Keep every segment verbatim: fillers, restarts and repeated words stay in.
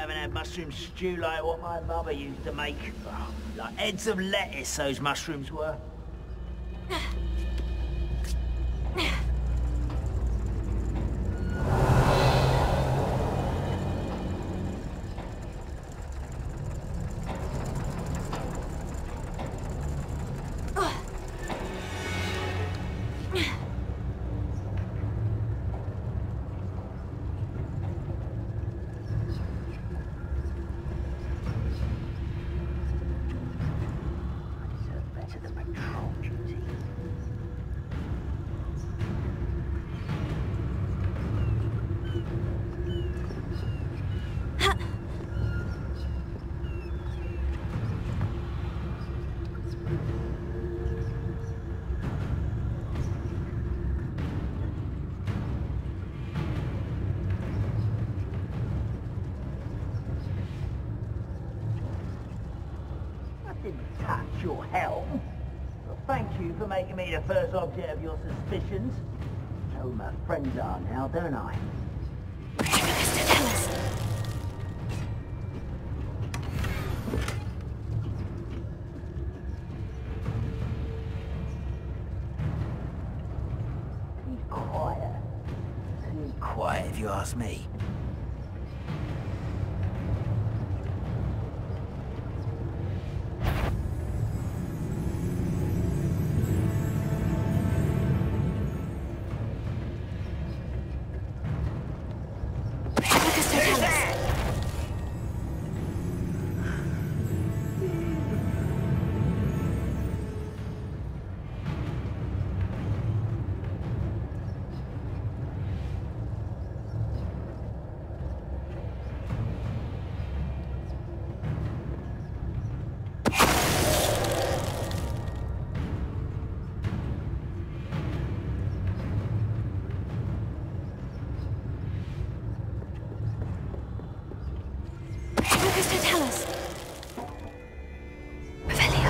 haven't had mushroom stew like what my mother used to make. Oh, like heads of lettuce, those mushrooms were. Touch your helm. Well, thank you for making me the first object of your suspicions. Know who my friends are now, don't I? Tell us. Be quiet. Too quiet if you ask me. Tell us. Revelio.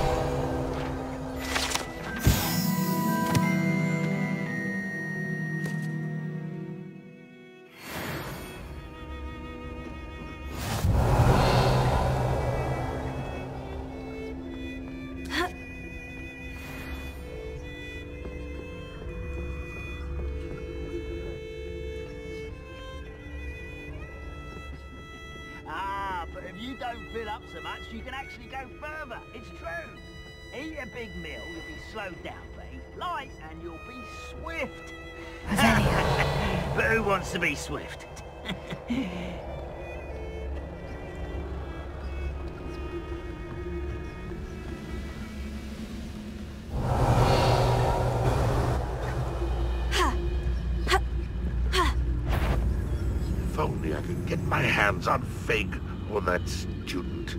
But if you don't fill up so much, you can actually go further. It's true. Eat a big meal, you'll be slowed down, but eat light and you'll be swift. But who wants to be swift? If only I could get my hands on Fig or that student.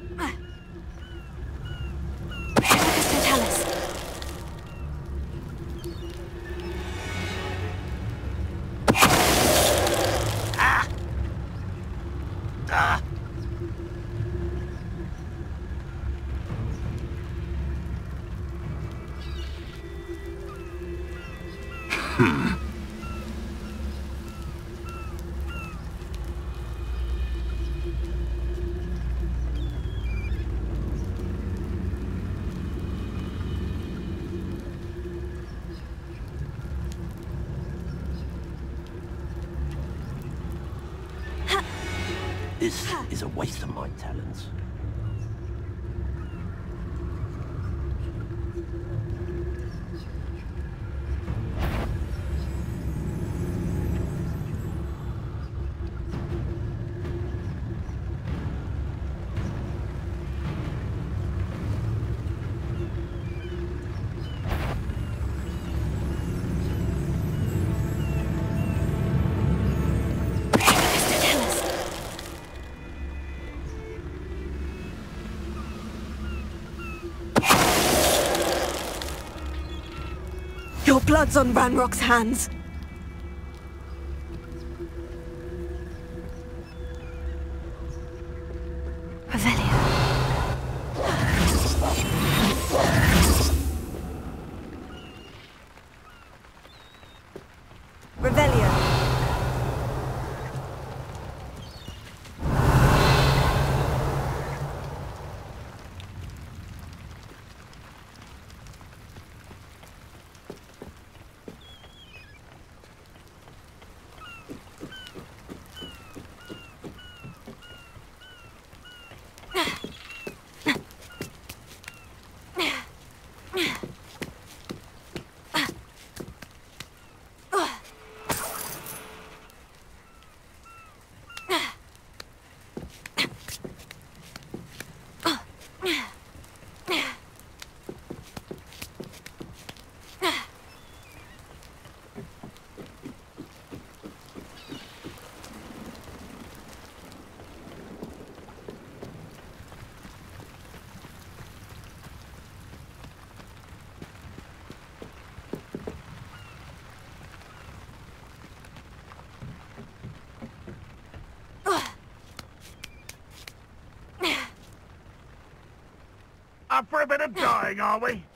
Tell us. Ah! Ah! Hmm. This is a waste of my talents. Your blood's on Ranrock's hands. Revelio. Revelio. Up for a bit of dying, are we?